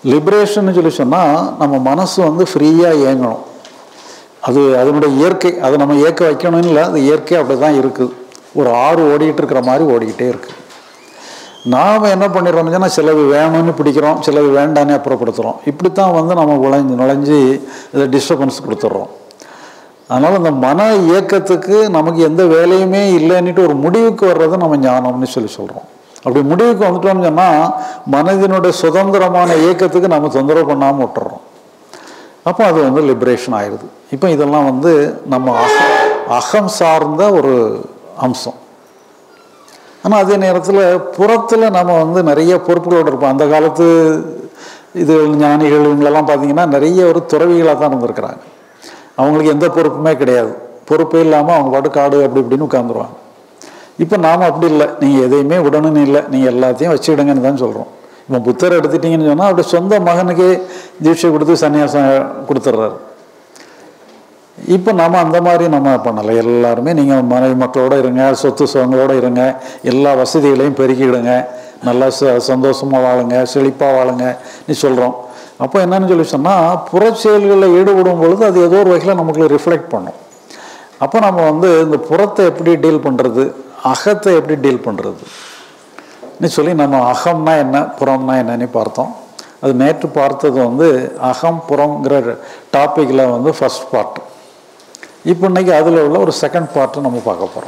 Liberation சொல்லி சொன்னால் நம்ம மனசு வந்து ஃப்ரீயாக இயங்கணும். அது அதனுடைய இயற்கை. அதை நம்ம இயக்க வைக்கணும்னு இல்லை, அது இயற்கை அப்படி தான் இருக்குது. ஒரு ஆறு ஓடிக்கிட்டு இருக்கிற மாதிரி ஓடிக்கிட்டே இருக்குது. நாம் என்ன பண்ணிடுறோம்னா சிலது வேணும்னு பிடிக்கிறோம், சிலது வேண்டானே அப்புறப்படுத்துகிறோம். இப்படித்தான் வந்து நம்ம நுழைஞ்சு இதை டிஸ்டர்பன்ஸ் கொடுத்துட்றோம். அதனால் இந்த மன இயக்கத்துக்கு நமக்கு எந்த வேலையுமே இல்லைன்னுட்டு ஒரு முடிவுக்கு வர்றதை நம்ம ஞானம்னு சொல்கிறோம். அப்படி முடிவுக்கு வந்துட்டோம்னு சொன்னால் மனதினுடைய சுதந்திரமான இயக்கத்துக்கு நம்ம தொந்தரவு பண்ணாமல் விட்டுறோம். அப்போ அது வந்து லிபரேஷன் ஆயிடுது. இப்போ இதெல்லாம் வந்து நம்ம அகம் சார்ந்த ஒரு அம்சம். ஆனால் அதே நேரத்தில் புறத்தில் நம்ம வந்து நிறைய பொறுப்புகளோடு இருப்போம். அந்த காலத்து இது ஞானிகள் இவங்களெல்லாம் பார்த்திங்கன்னா நிறைய ஒரு துறவிகளாக தான் இருந்திருக்கிறாங்க. அவங்களுக்கு எந்த பொறுப்புமே கிடையாது. பொறுப்பே இல்லாமல் அவங்க பாட்டு காடு அப்படி இப்படின்னு உட்காந்துருவாங்க. இப்போ நாம் அப்படி இல்லை, நீங்கள் எதையுமே விடணும்னு இல்லை, நீங்கள் எல்லாத்தையும் வச்சுக்கிடுங்கன்னு தான் சொல்கிறோம். இப்போ புத்தர் எடுத்துட்டிங்கன்னு சொன்னால் அவருடைய சொந்த மகனுக்கே தீட்சை கொடுத்து சன்னியாசம் கொடுத்துட்றாரு. இப்போ நம்ம அந்த மாதிரி நம்ம பண்ணலை. எல்லாருமே நீங்கள் மனைவி மக்களோடு இருங்க, சொத்து சுகங்களோடு இருங்க, எல்லா வசதிகளையும் பெருக்கிடுங்க, நல்லா சந்தோஷமாக வாழுங்க, செழிப்பாக வாழுங்க நீ சொல்கிறோம். அப்போ என்னன்னு சொல்லி சொன்னால் புற செயல்களில் ஈடுபடும் பொழுது அது ஏதோ ஒரு வகையில் நமக்கு ரிஃப்ளெக்ட் பண்ணும். அப்போ நம்ம வந்து இந்த புறத்தை எப்படி டீல் பண்ணுறது, அகத்தை எப்படி டீல் பண்ணுறது சொல்லி நம்ம அகம்னா என்ன புறம்னா என்னன்னு பார்த்தோம். அது நேற்று பார்த்தது வந்து அகம் புறங்கிற டாப்பிக்கில் வந்து ஃபர்ஸ்ட் பார்ட். இப்போ இன்றைக்கி அதில் உள்ள ஒரு செகண்ட் பார்ட்டை நம்ம பார்க்க போகிறோம்.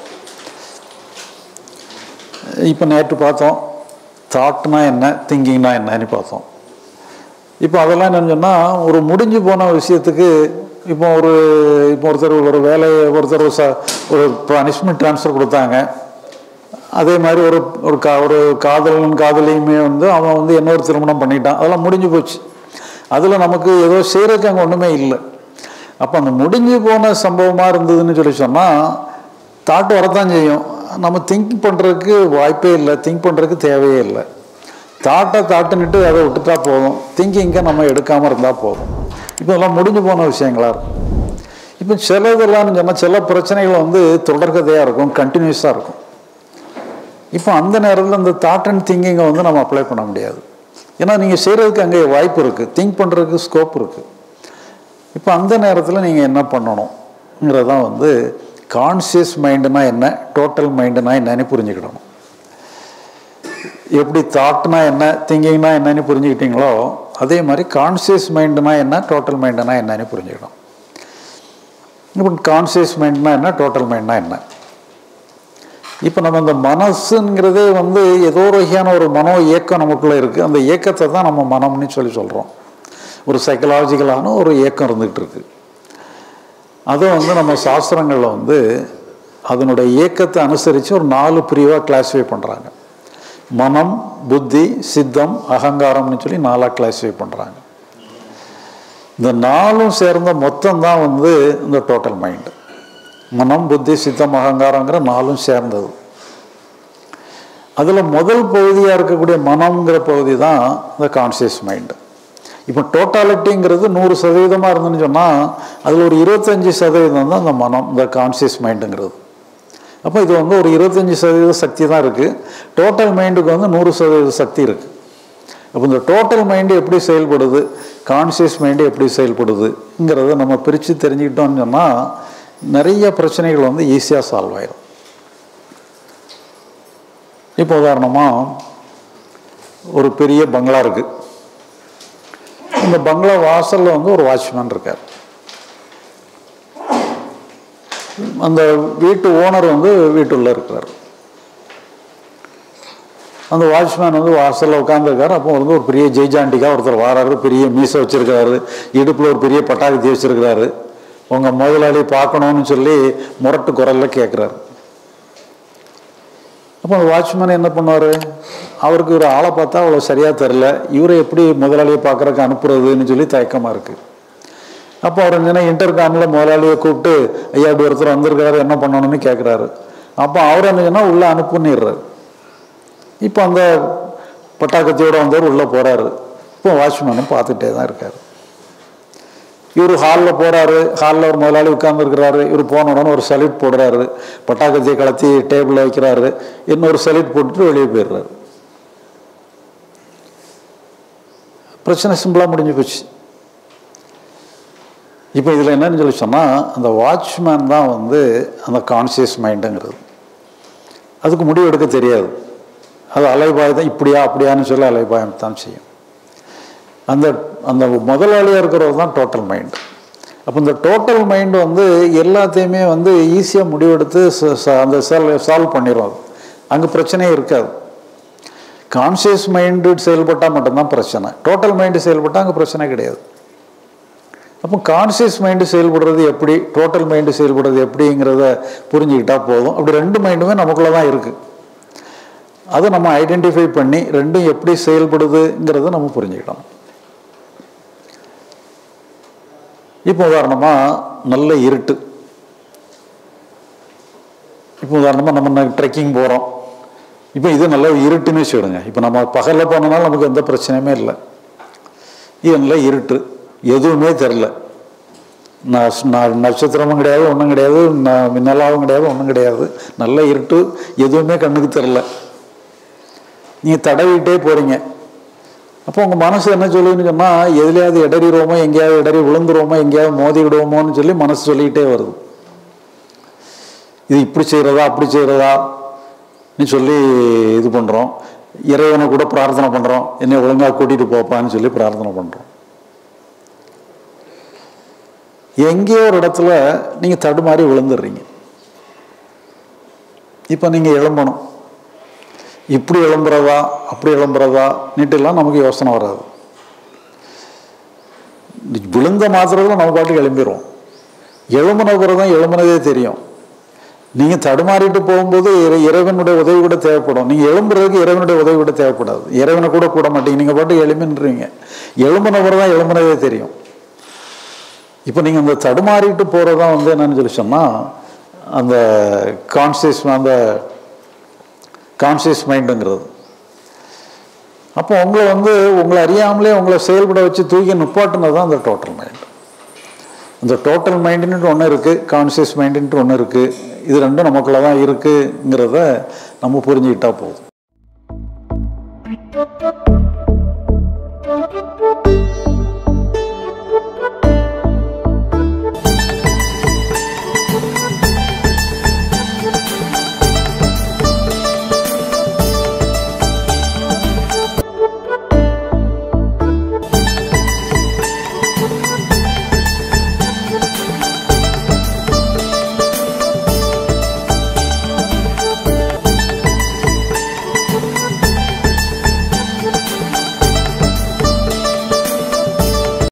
இப்போ நேற்று பார்த்தோம் தாட்னா என்ன, திங்கிங்னா என்னன்னு பார்த்தோம். இப்போ அதெல்லாம் என்னன்னு சொன்னால் ஒரு முடிஞ்சு போன விஷயத்துக்கு இப்போ ஒருத்தர் ஒரு வேலையை ஒரு பனிஷ்மெண்ட் ட்ரான்ஸ்ஃபர் கொடுத்தாங்க. அதே மாதிரி ஒரு காதலியுமே வந்து அவன் வந்து இன்னொரு திருமணம் பண்ணிட்டான். அதெல்லாம் முடிஞ்சு போச்சு. அதில் நமக்கு ஏதோ செய்கிறதுக்கு அங்கே ஒன்றுமே இல்லை. அப்போ அந்த முடிஞ்சு போன சம்பவமாக இருந்ததுன்னு சொல்லி சொன்னால் தாட் வரத்தான் செய்யும். நம்ம திங்க் பண்ணுறதுக்கு வாய்ப்பே இல்லை, திங்க் பண்ணுறதுக்கு தேவையே இல்லை. தாட்டுன்னுட்டு அதை விட்டுட்டா போதும், திங்கிங்கை நம்ம எடுக்காமல் இருந்தால் போதும். இப்போ இதெல்லாம் முடிஞ்சு போன விஷயங்களாக இருக்கும். இப்போ சிலதெல்லாம்னு சொன்னால் சில பிரச்சனைகள் வந்து தொடர்கதையாக இருக்கும், கண்டினியூஸாக இருக்கும். இப்போ அந்த நேரத்தில் இந்த தாட் அண்ட் திங்கிங்கை வந்து நம்ம அப்ளை பண்ண முடியாது. ஏன்னா நீங்கள் செய்கிறதுக்கு அங்கே வாய்ப்பு இருக்குது, திங்க் பண்ணுறதுக்கு ஸ்கோப் இருக்குது. இப்போ அந்த நேரத்தில் நீங்கள் என்ன பண்ணணுங்கிறதான் வந்து கான்சியஸ் மைண்டுனா என்ன, டோட்டல் மைண்டுனா என்னன்னு புரிஞ்சுக்கிடணும். எப்படி தாட்னா என்ன, திங்கிங்னா என்னன்னு புரிஞ்சுக்கிட்டீங்களோ அதே மாதிரி கான்சியஸ் மைண்டுனா என்ன, டோட்டல் மைண்டுனா என்னன்னு புரிஞ்சுக்கணும். இப்போ கான்சியஸ் மைண்டுனா என்ன, டோட்டல் மைண்டுனா என்ன. இப்போ நம்ம இந்த மனசுங்கிறதே வந்து ஏதோ ஒரு வகையான ஒரு மனோ இயக்கம் நமக்குள்ளே இருக்குது. அந்த இயக்கத்தை தான் நம்ம மனம்னு சொல்கிறோம். ஒரு சைக்கலாஜிக்கலான ஒரு இயக்கம் இருந்துகிட்டு இருக்கு. அதை வந்து நம்ம சாஸ்திரங்களில் வந்து அதனுடைய இயக்கத்தை அனுசரித்து ஒரு 4 பிரிவாக கிளாஸிஃபை பண்ணுறாங்க. மனம், புத்தி, சித்தம், அகங்காரம்னு சொல்லி 4ஆக கிளாஸிஃபை பண்ணுறாங்க. இந்த 4ம் சேர்ந்த மொத்தம் தான் வந்து இந்த டோட்டல் மைண்டு. மனம், புத்தி, சித்தம், அகங்காரங்கிற 4ம் சேர்ந்தது. அதில் முதல் பகுதியாக இருக்கக்கூடிய மனம்ங்கிற பகுதி தான் இந்த கான்சியஸ் மைண்டு. இப்போ டோட்டாலிட்டிங்கிறது 100% இருந்துன்னு சொன்னால் அதில் ஒரு 25% தான் இந்த மனம், இந்த கான்சியஸ் மைண்டுங்கிறது. அப்போ இது வந்து ஒரு 25% சக்தி தான் இருக்குது. டோட்டல் மைண்டுக்கு வந்து 100% சக்தி இருக்குது. அப்போ இந்த டோட்டல் மைண்டு எப்படி செயல்படுது, கான்சியஸ் மைண்டு எப்படி செயல்படுதுங்கிறத நம்ம பிரித்து தெரிஞ்சுக்கிட்டோம்னு சொன்னால் நிறைய பிரச்சனைகள் வந்து ஈஸியாக சால்வ் ஆயிடும். இப்போ உதாரணமாக ஒரு பெரிய பங்களா இருக்குது. இந்த பங்களா வாசலில் வந்து ஒரு வாட்ச்மேன் இருக்கார். அந்த வீட்டு ஓனர் வந்து வீட்டுள்ள இருக்கிறார். அந்த வாட்ச்மேன் வந்து வாசலில் உட்காந்துருக்காரு. அப்போ வந்து ஒரு பெரிய ஜெய்ஜாண்டிக்காக ஒருத்தர் வாராரு, பெரிய மீசை வச்சுருக்கிறாரு, இடுப்பில் ஒரு பெரிய பட்டாக்கத்தி வச்சுருக்கிறாரு. உங்கள் முதலாளி பார்க்கணும்னு சொல்லி முரட்டு குரலில் கேட்குறாரு. அப்போ அந்த வாட்ச்மேன் என்ன பண்ணுவார், அவருக்கு ஒரு ஆளை பார்த்தா அவ்வளோ சரியாக தெரில, இவரை எப்படி முதலாளியை பார்க்குறக்கு அனுப்புறதுன்னு சொல்லி தயக்கமாக இருக்குது. அப்போ அவர் என்ன இன்டர்காமில் முதலாளியை கூப்பிட்டு ஐயா இப்படி ஒருத்தர் வந்திருக்காரு என்ன பண்ணணும்னு கேட்குறாரு. அப்போ அவர் என்ன சொன்னால் உள்ளே அனுப்புன்னிடுறாரு. இப்போ அந்த பட்டாக்கத்தியோடு வந்தவர் உள்ளே போகிறாரு. இப்போ வாட்ச்மேனும் பார்த்துட்டே தான் இருக்கார். இவர் ஹாலில் போகிறாரு. ஹாலில் ஒரு முதலாளி உட்கார்ந்துருக்கிறாரு. இவர் போன உடனே ஒரு சல்யூட் போடுறாரு, பட்டாக்கத்தியை கலத்தி டேபிளில் வைக்கிறாரு, இன்னொரு சல்யூட் போட்டுட்டு வெளியே போயிடுறாரு. பிரச்சனை சிம்பிளாக முடிஞ்சு போச்சு. இப்போ இதில் என்னன்னு சொல்லி சொன்னால், அந்த வாட்ச்மேன் தான் வந்து அந்த கான்சியஸ் மைண்டுங்கிறது. அதுக்கு முடிவு எடுக்க தெரியாது. அது அலைபாய் தான், இப்படியா அப்படியான்னு சொல்லி அலைபாயம் தான் செய்யும். அந்த அந்த முதலாளியாக இருக்கிறது தான் டோட்டல் மைண்டு. அப்போ இந்த டோட்டல் மைண்டு வந்து எல்லாத்தையுமே வந்து ஈஸியாக முடிவெடுத்து அந்த சால்வ் பண்ணிடும். அது அங்கே பிரச்சனையே இருக்காது. கான்சியஸ் மைண்டு செயல்பட்டால் மட்டும்தான் பிரச்சனை. டோட்டல் மைண்டு செயல்பட்டால் அங்கே பிரச்சனை கிடையாது. அப்போ கான்சியஸ் மைண்டு செயல்படுறது எப்படி, டோட்டல் மைண்டு செயல்படுறது எப்படிங்கிறத புரிஞ்சுக்கிட்டால் போதும். அப்படி ரெண்டு மைண்டுமே நமக்குள்ளே தான் இருக்குது. அதை நம்ம ஐடென்டிஃபை பண்ணி ரெண்டும் எப்படி செயல்படுதுங்கிறத நம்ம புரிஞ்சுக்கிட்டோம். இப்போ உதாரணமாக நல்ல இருட்டு. இப்போ உதாரணமாக நம்ம ட்ரெக்கிங் போகிறோம். இப்போ இது நல்ல இருட்டுன்னு வச்சுக்கிடுங்க. இப்போ நம்ம பகலில் போனனால நமக்கு எந்த பிரச்சனையுமே இல்லை. இது நல்ல இருட்டு, எதுவுமே தெரில. நட்சத்திரமும் கிடையாது, ஒன்றும் கிடையாது, நிலாவும் கிடையாது, ஒன்றும் கிடையாது. நல்ல இருட்டு, எதுவுமே கண்ணுக்கு தெரில. நீங்கள் தடவிட்டே போகிறீங்க. அப்போ உங்கள் மனசு என்ன சொல்லுதுன்னு சொன்னால், எதுலையாவது இடறிடுவோமோ, எங்கேயாவது இடறி விழுந்துருவோமோ, எங்கேயாவது மோதிவிடுவோமோன்னு சொல்லி மனசு சொல்லிக்கிட்டே வருது. இது இப்படி செய்கிறதா அப்படி செய்கிறதா நீ சொல்லி இது பண்ணுறோம். இறைவனை கூட பிரார்த்தனை பண்ணுறோம், என்னை ஒழுங்காக கூட்டிகிட்டு போப்பான்னு சொல்லி பிரார்த்தனை பண்ணுறோம். எங்கேயோ ஒரு இடத்துல நீங்கள் தடுமாறி விழுந்துடுறீங்க. இப்போ நீங்கள் எழும்பணும். இப்படி எழும்புறதா அப்படி எழும்புறதா நீட்டெல்லாம் நமக்கு யோசனை வராது. விழுந்த மாத்திரத்தில் நம்ம பாட்டுக்கு எழும்பிடுவோம். எழும்பின பிறகு தான் எழும்பினதே தெரியும். நீங்கள் தடுமாறிட்டு போகும்போது இறைவனுடைய உதவி கூட தேவைப்படும். நீங்கள் எழும்புறதுக்கு இறைவனுடைய உதவி கூட தேவைப்படாது. இறைவனை கூட மாட்டீங்க, நீங்கள் பாட்டு எழும்பின்றீங்க. எழும்பின பிறகு தான் எழும்பினதே தெரியும். இப்போ நீங்கள் அந்த தடுமாறிட்டு போகிறது தான் வந்து என்னன்னு சொல்லி சொன்னால், அந்த கான்சியஸ் மைண்டுங்கிறது. அப்போ உங்களை அறியாமலே உங்களை செயல்பட வச்சு தூக்கி நிப்பாட்டுனது தான் அந்த டோட்டல் மைண்டு. இந்த டோட்டல் மைண்டுன்ட்டு ஒன்று இருக்குது, கான்சியஸ் மைண்டுன்ட்டு ஒன்று இருக்குது. இது ரெண்டும் நமக்குள்ள தான் இருக்குங்கிறத நம்ம புரிஞ்சுக்கிட்டா போதும்.